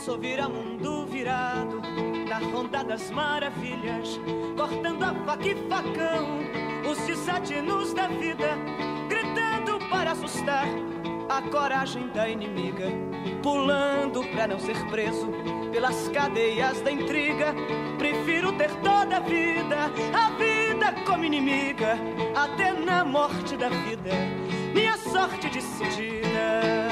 Sou vira-mundo virado na ronda das maravilhas, cortando a faca e facão, os desatinus da vida, gritando para assustar a coragem da inimiga, pulando pra não ser preso pelas cadeias da intriga. Prefiro ter toda a vida como inimiga, até na morte da vida, minha sorte decidida.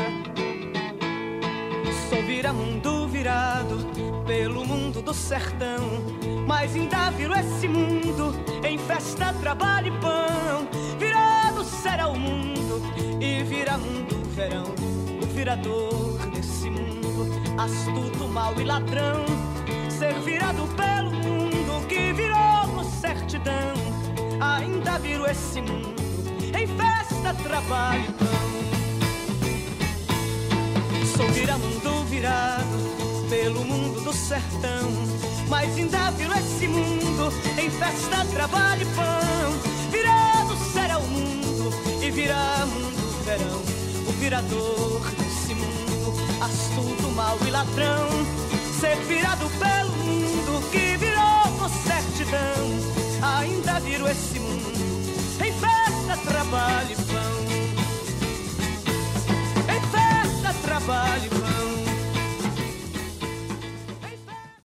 Sou vira-mundo virado pelo mundo do sertão, mas ainda viro esse mundo em festa, trabalho e pão. Virado será o mundo e vira-mundo verão, o virador desse mundo, astuto, mau e ladrão. Ser virado pelo mundo que virou com certidão, ainda viro esse mundo em festa, trabalho e pão. Sou vira-mundo virado pelo mundo do sertão, mas ainda viro esse mundo em festa, trabalho e pão. Virado será o mundo e virá mundo verão, o virador desse mundo, astuto, mau e ladrão. Ser virado pelo mundo que virou com certidão, ainda viro esse mundo